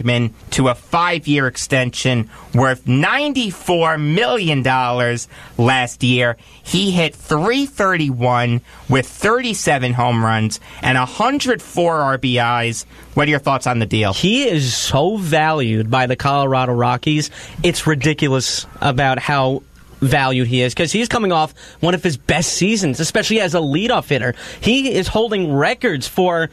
Blackmon to a 5-year extension worth $94 million last year. He hit .331 with 37 home runs and 104 RBIs. What are your thoughts on the deal? He is so valued by the Colorado Rockies. It's ridiculous about how valued he is, because he's coming off one of his best seasons, especially as a leadoff hitter. He is holding records for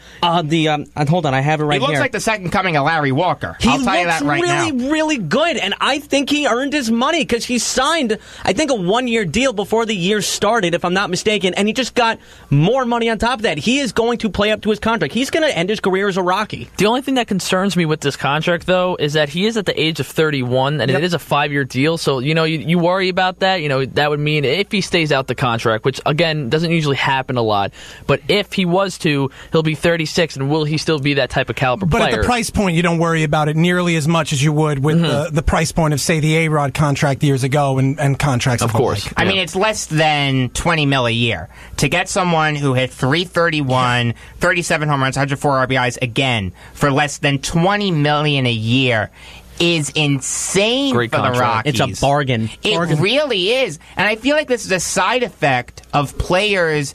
hold on, I have it right here. He looks like the second coming of Larry Walker. I'll tell you that right now. He looks really good, and I think he earned his money because he signed, I think, a 1-year deal before the year started, if I'm not mistaken, and he just got more money on top of that. He is going to play up to his contract. He's going to end his career as a Rocky. The only thing that concerns me with this contract, though, is that he is at the age of 31, and it is a 5-year deal, so, you worry about that. That would mean if he stays out the contract, which, again, doesn't usually happen a lot, but if he was to, he'll be 36, and will he still be that type of caliber player? But at the price point, you don't worry about it nearly as much as you would with the price point of, say, the A-Rod contract years ago and contracts of course. Like. I mean, it's less than $20 million a year. To get someone who hit .331, 37 home runs, 104 RBIs, again, for less than $20 million a year is insane for the Rockies. It's a bargain. It really is. And I feel like this is a side effect of players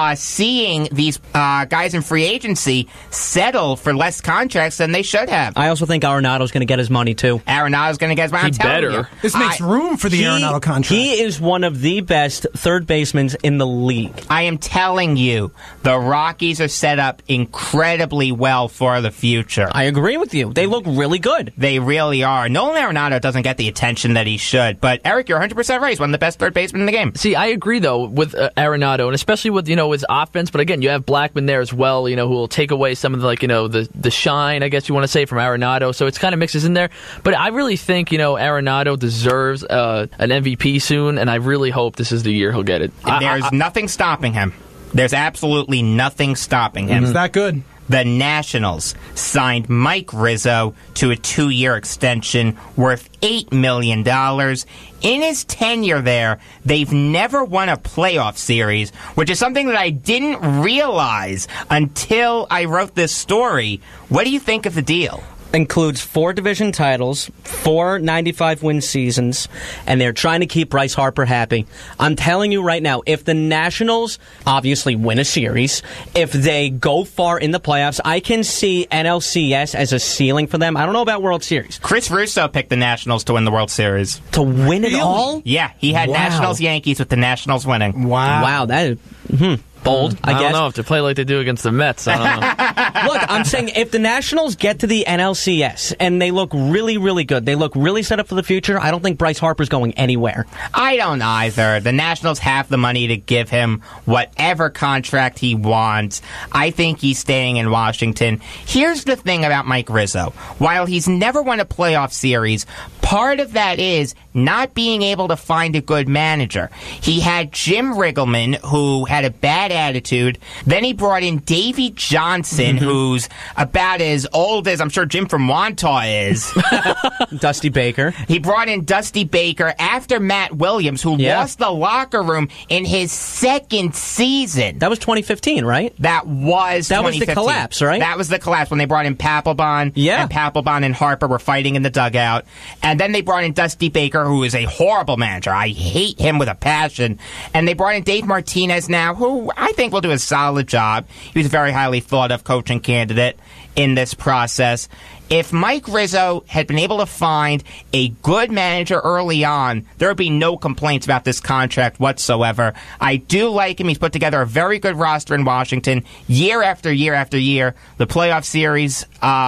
seeing these guys in free agency settle for less contracts than they should have. I also think Arenado's going to get his money, too. Arenado's going to get his money. He better. This makes room for the Arenado contract. He is one of the best third basemen in the league. I am telling you, the Rockies are set up incredibly well for the future. I agree with you. They look really good. They really are. Nolan Arenado doesn't get the attention that he should, but Eric, you're 100% right. He's one of the best third basemen in the game. See, I agree, though, with Arenado, and especially with, his offense, but again, you have Blackmon there as well, who will take away some of the, the shine, I guess you want to say, from Arenado, so it's kind of mixes in there, but I really think, Arenado deserves an MVP soon, and I really hope this is the year he'll get it. There's nothing stopping him. There's absolutely nothing stopping him. Is that good? The Nationals signed Mike Rizzo to a 2-year extension worth $8 million. In his tenure there, they've never won a playoff series, which is something that I didn't realize until I wrote this story. What do you think of the deal? Includes 4 division titles, 4 95-win seasons, and they're trying to keep Bryce Harper happy. I'm telling you right now, if the Nationals obviously win a series, if they go far in the playoffs, I can see NLCS as a ceiling for them. I don't know about World Series. Chris Russo picked the Nationals to win the World Series. To win it all? Yeah, he had Nationals-Yankees with the Nationals winning. Wow, that is... bold, I guess. I don't know if they play like they do against the Mets. I don't know. Look, I'm saying if the Nationals get to the NLCS and they look really, really good, they look really set up for the future, I don't think Bryce Harper's going anywhere. I don't either. The Nationals have the money to give him whatever contract he wants. I think he's staying in Washington. Here's the thing about Mike Rizzo. While he's never won a playoff series, part of that is not being able to find a good manager. He had Jim Riggleman, who had a bad attitude. Then he brought in Davey Johnson, who's about as old as I'm sure Jim from Wantagh is. Dusty Baker. He brought in Dusty Baker after Matt Williams, who lost the locker room in his second season. That was 2015, right? That was the collapse, right? That was the collapse when they brought in Papelbon. Yeah. And Papelbon and Harper were fighting in the dugout. And then they brought in Dusty Baker, who is a horrible manager. I hate him with a passion. And they brought in Dave Martinez now, who I think will do a solid job. He was a very highly thought of coaching candidate in this process. If Mike Rizzo had been able to find a good manager early on, there would be no complaints about this contract whatsoever. I do like him. He's put together a very good roster in Washington year after year after year. The playoff series,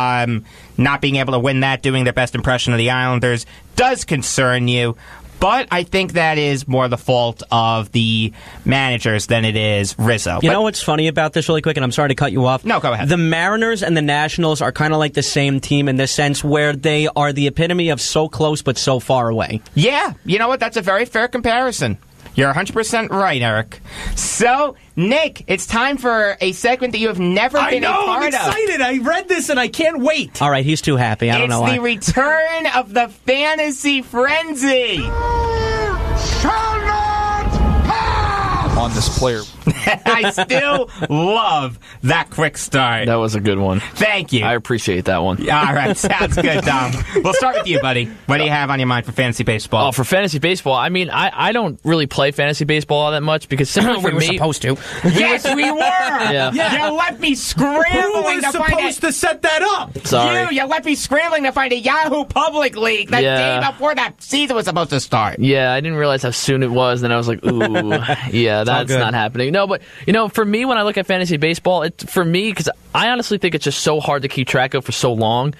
not being able to win that, doing their best impression of the Islanders, does concern you. But I think that is more the fault of the managers than it is Rizzo. You know what's funny about this really quick, and I'm sorry to cut you off? No, go ahead. The Mariners and the Nationals are kind of like the same team in this sense where they are the epitome of so close but so far away. Yeah, you know what? That's a very fair comparison. You're 100% right, Eric. So, Nick, it's time for a segment that you have never been a part of. I'm excited. I read this and I can't wait. All right, he's too happy. I don't know why. It's the return of the Fantasy Frenzy. On this player. I still love that quick start. That was a good one. Thank you. I appreciate that one. All right, sounds good, Dom. We'll start with you, buddy. What do you have on your mind for fantasy baseball? Oh, for fantasy baseball, I mean, I don't really play fantasy baseball all that much because simply for we were me... supposed to. Yes, we were. Yeah. You let me scrambling Who was to find supposed to set that up? Sorry. You let me scrambling to find a Yahoo Public League the day before that season was supposed to start. Yeah, I didn't realize how soon it was. Then I was like, ooh, yeah, that's not happening. No, but, for me, when I look at fantasy baseball, because I honestly think it's just so hard to keep track of for so long.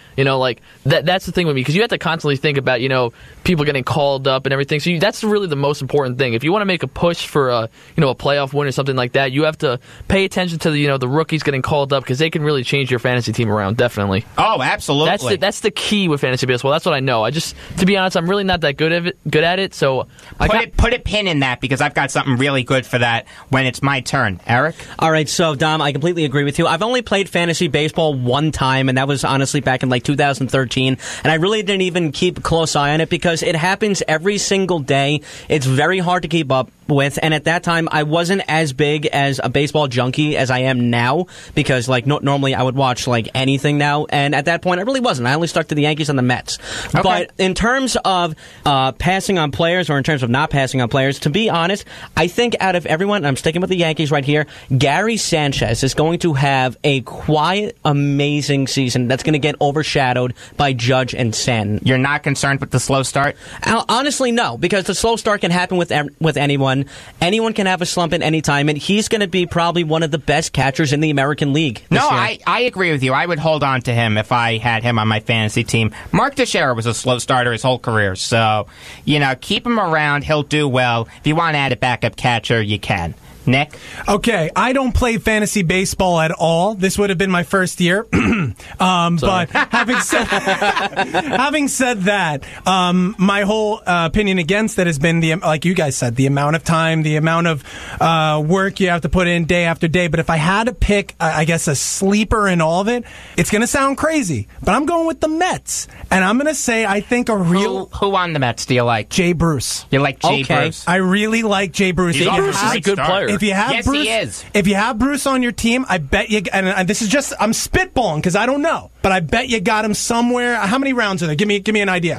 That's the thing with me, because you have to constantly think about, people getting called up and everything. So that's really the most important thing. If you want to make a push for a playoff win or something like that, you have to pay attention to the rookies getting called up, because they can really change your fantasy team around, definitely. Oh, absolutely. That's the key with fantasy baseball. That's what I know. To be honest, I'm really not that good at it. So put a pin in that, because I've got something really good for that when it's my turn. Eric? All right, so Dom, I completely agree with you. I've only played fantasy baseball one time, and that was honestly back in 2013, and I really didn't even keep a close eye on it because it happens every single day. It's very hard to keep up with, and at that time I wasn't as big as a baseball junkie as I am now, because normally I would watch anything now, and at that point I really wasn't. I only stuck to the Yankees and the Mets. Okay. But in terms of passing on players, or in terms of not passing on players, to be honest, I think out of everyone, I'm sticking with the Yankees right here, Gary Sanchez is going to have a quiet, amazing season that's going to get overshadowed by Judge and Sen. You're not concerned with the slow start? Honestly, no, because the slow start can happen with anyone. Anyone can have a slump at any time, and he's going to be probably one of the best catchers in the American League this year. I agree with you. I would hold on to him if I had him on my fantasy team. Mark Teixeira was a slow starter his whole career, so, keep him around. He'll do well. If you want to add a backup catcher, you can. Nick? Okay, I don't play fantasy baseball at all. This would have been my first year. But having said that, my whole opinion against it has been, like you guys said, the amount of time, the amount of work you have to put in day after day. But if I had to pick, I guess, a sleeper in all of it, it's going to sound crazy, but I'm going with the Mets. And I'm going to say I think Who on the Mets do you like? Jay Bruce. You like Jay Bruce? I really like Jay Bruce. Bruce is a good player. If you have Yes, Bruce, he is. If you have Bruce on your team, I bet you. And this is just I'm spitballing because I don't know, but I bet you got him somewhere. How many rounds are there? Give me an idea.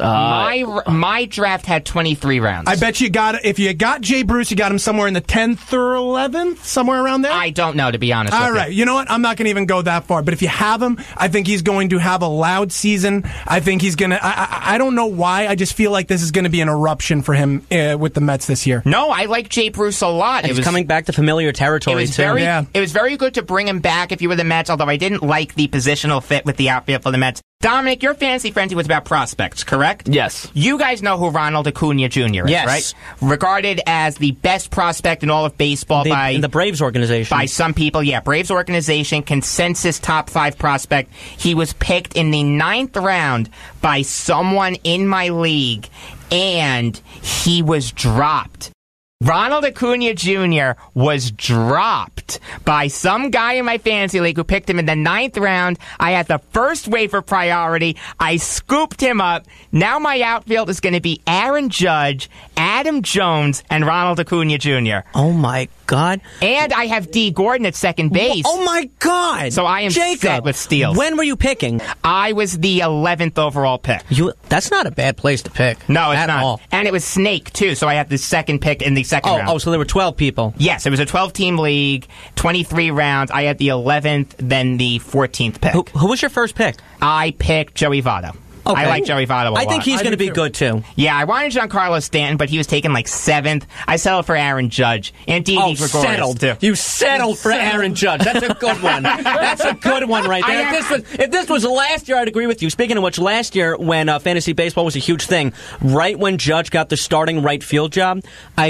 My draft had 23 rounds. I bet you got if you got Jay Bruce, you got him somewhere in the 10th or 11th, somewhere around there. I don't know, to be honest. All right, you know what? I'm not going to even go that far. But if you have him, I think he's going to have a loud season. I think he's going to. I don't know why. I just feel like this is going to be an eruption for him with the Mets this year. No, I like Jay Bruce a lot. He's coming back to familiar territory. It was very good to bring him back if you were the Mets, although I didn't like the positional fit with the outfield for the Mets. Dominic, your fantasy frenzy was about prospects, correct? Yes. You guys know who Ronald Acuna Jr. is, yes, right? Regarded as the best prospect in all of baseball in the Braves organization. By some people, yeah. Braves organization, consensus top 5 prospect. He was picked in the 9th round by someone in my league, and he was dropped. Ronald Acuna Jr. was dropped by some guy in my fantasy league who picked him in the 9th round. I had the first waiver priority. I scooped him up. Now my outfield is going to be Aaron Judge, Adam Jones, and Ronald Acuna Jr. Oh, my God. And I have D. Gordon at second base. Oh, my God. So I am set with steals. When were you picking? I was the 11th overall pick. That's not a bad place to pick. No, it's at not. all. And it was Snake, too, so I had the second pick in the second round. Oh, so there were 12 people. Yes, it was a 12-team league, 23 rounds. I had the 11th, then the 14th pick. Who was your first pick? I picked Joey Votto. Okay. I like Joey Votto a lot. I think he's going to be good, too. Yeah, I wanted Giancarlo Stanton, but he was taken 7th. I settled for Aaron Judge. And Didi Gregorius, settled. too. You settled for Aaron Judge. That's a good one. That's a good one right there. If this was last year, I'd agree with you. Speaking of which, last year, when fantasy baseball was a huge thing, right when Judge got the starting right field job,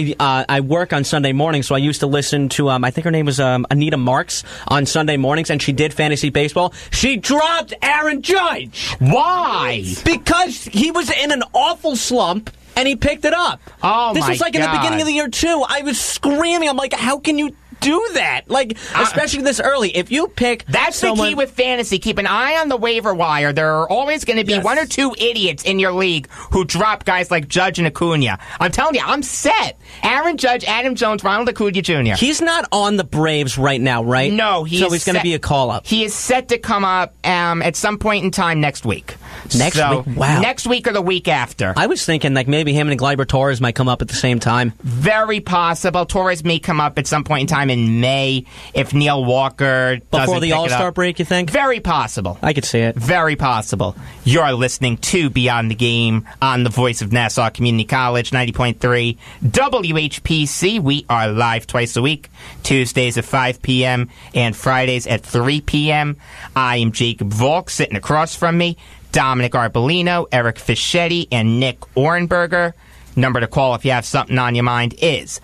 I work on Sunday mornings, so I used to listen to, I think her name was Anita Marks on Sunday mornings, and she did fantasy baseball. She dropped Aaron Judge. Why? Because he was in an awful slump, and he picked it up. Oh, this my was in the beginning of the year, too. I was screaming. I'm like, how can you do that? Like, especially this early. If you pick That's the key with fantasy. Keep an eye on the waiver wire. There are always going to be one or two idiots in your league who drop guys like Judge and Acuna. I'm telling you, I'm set. Aaron Judge, Adam Jones, Ronald Acuna Jr. He's not on the Braves right now, right? No, so he's going to be a call-up. He is set to come up at some point in time next week. Next week? Wow. Next week or the week after. I was thinking like maybe him and Gleyber Torres might come up at the same time. Very possible. Torres may come up at some point in time in May if Neil Walker doesn't Before the pick it All-Star up. break, you think? Very possible. I could see it. Very possible. You're listening to Beyond the Game on the voice of Nassau Community College, 90.3 WHPC. We are live twice a week, Tuesdays at 5 p.m. and Fridays at 3 p.m. I am Jacob Volk. Sitting across from me, Dominick Arbolino, Eric Fischetti, and Nick Orenberger. Number to call if you have something on your mind is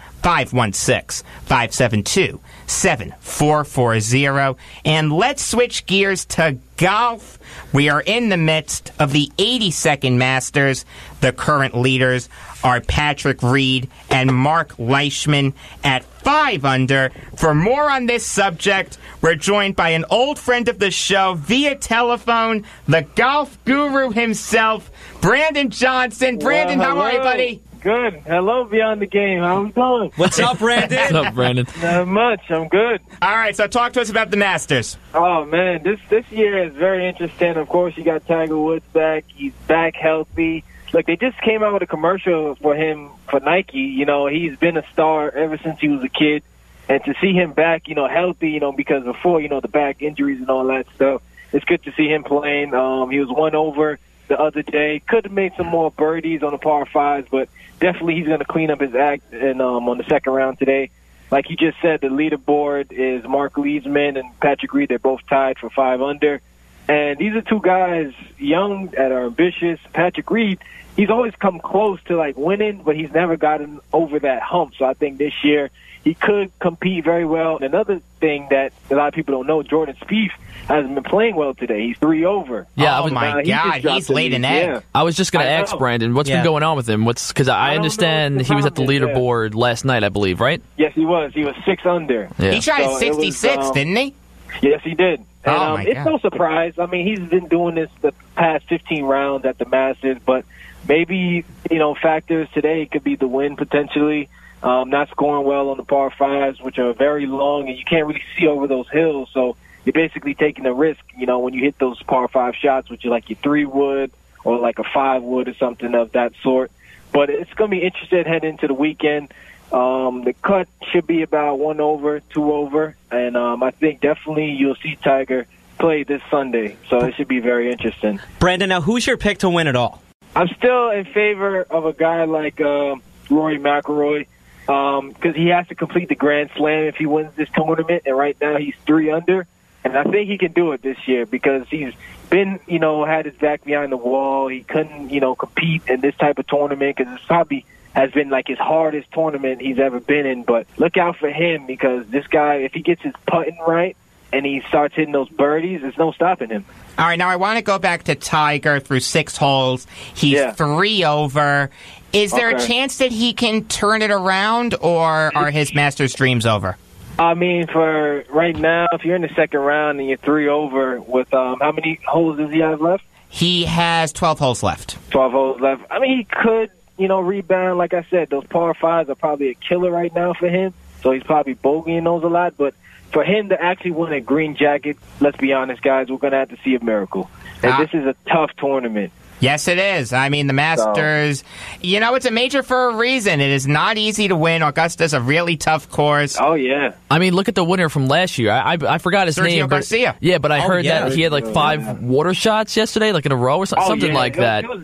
516-572-7440. And let's switch gears to golf. We are in the midst of the 82nd Masters. The current leaders are Patrick Reed and Mark Leishman at 5 under. For more on this subject, we're joined by an old friend of the show via telephone, the golf guru himself, Brandon Johnson. Brandon, how are you, buddy? Good. Hello, Beyond the Game. How we doing? What's up, Brandon? What's up, Brandon? Not much. I'm good. All right, so talk to us about the Masters. Oh, man, this year is very interesting. Of course, you got Tiger Woods back. He's back healthy. Look, they just came out with a commercial for him for Nike. You know, he's been a star ever since he was a kid. And to see him back, healthy, because before, the back injuries and all that stuff, it's good to see him playing. He was 1 over the other day. Could have made some more birdies on the par 5s, but definitely he's going to clean up his act and on the second round today. Like you just said, the leaderboard is Mark Leishman and Patrick Reed. They're both tied for 5 under. And these are two guys, young and are ambitious. Patrick Reed, he's always come close to, winning, but he's never gotten over that hump. So I think this year he could compete very well. And another thing that a lot of people don't know, Jordan Spieth hasn't been playing well today. He's 3 over. Yeah, oh, my God. He's laid an egg. Yeah. I was just going to ask Brandon, what's been going on with him? Because I understand he was at the leaderboard last night, I believe, right? Yes, he was. He was 6 under. Yeah. He tried at 66, didn't he? Yes, he did. And, it's God. no surprise. I mean, he's been doing this the past 15 rounds at the Masters, but maybe, factors today could be the win potentially. Not scoring well on the par 5s, which are very long, and you can't really see over those hills. So you're basically taking a risk, when you hit those par 5 shots, which are like your 3-wood or like a 5-wood or something of that sort. But it's going to be interesting heading into the weekend. The cut should be about 1 over, 2 over, and I think definitely you'll see Tiger play this Sunday. So it should be very interesting. Brandon, now who's your pick to win it all? I'm still in favor of a guy like Rory McIlroy. Because he has to complete the Grand Slam if he wins this tournament, and right now he's 3 under, and I think he can do it this year because he's been, had his back behind the wall. He couldn't, compete in this type of tournament because it probably has been like his hardest tournament he's ever been in. But look out for him because this guy, if he gets his putting right and he starts hitting those birdies, there's no stopping him. All right, now I want to go back to Tiger through 6 holes. He's 3 over. Is there a chance that he can turn it around, or are his Masters dreams over? I mean, for right now, if you're in the second round and you're 3 over with how many holes does he have left? He has 12 holes left. 12 holes left. I mean, he could, rebound. Like I said, those par 5s are probably a killer right now for him, so he's probably bogeying those a lot. But for him to actually win a green jacket, let's be honest, guys, we're going to have to see a miracle. And this is a tough tournament. Yes, it is. I mean, the Masters, it's a major for a reason. It is not easy to win. Augusta's a really tough course. Oh, yeah. I mean, look at the winner from last year. I forgot his name. Sergio Garcia. Yeah, but I heard that he had 5 water shots yesterday, like in a row or something like that. It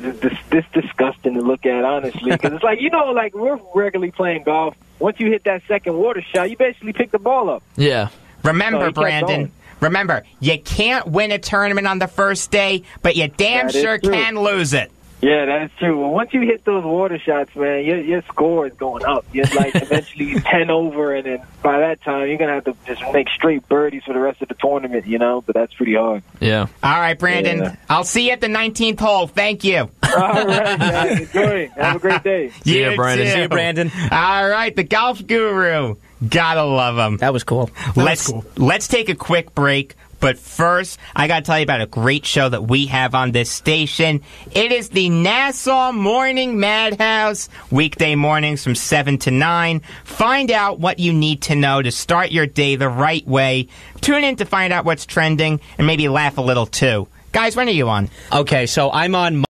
was disgusting to look at, honestly. Because it's like, we're regularly playing golf. Once you hit that second water shot, you basically pick the ball up. Yeah. Remember, Brandon. Remember, you can't win a tournament on the first day, but you damn sure can lose it. Yeah, that's true. Well, once you hit those water shots, man, your score is going up. You're eventually 10 over, and then by that time, you're going to have to just make straight birdies for the rest of the tournament, But that's pretty hard. Yeah. All right, Brandon. Yeah. I'll see you at the 19th hole. Thank you. All right, guys. Enjoy. Have a great day. See you, Brandon. See you, Brandon. All right, the golf guru. Gotta love him. That was cool. Let's take a quick break. But first, I got to tell you about a great show that we have on this station. It is the Nassau Morning Madhouse, weekday mornings from 7 to 9. Find out what you need to know to start your day the right way. Tune in to find out what's trending and maybe laugh a little too. Guys, when are you on? Okay, so I'm on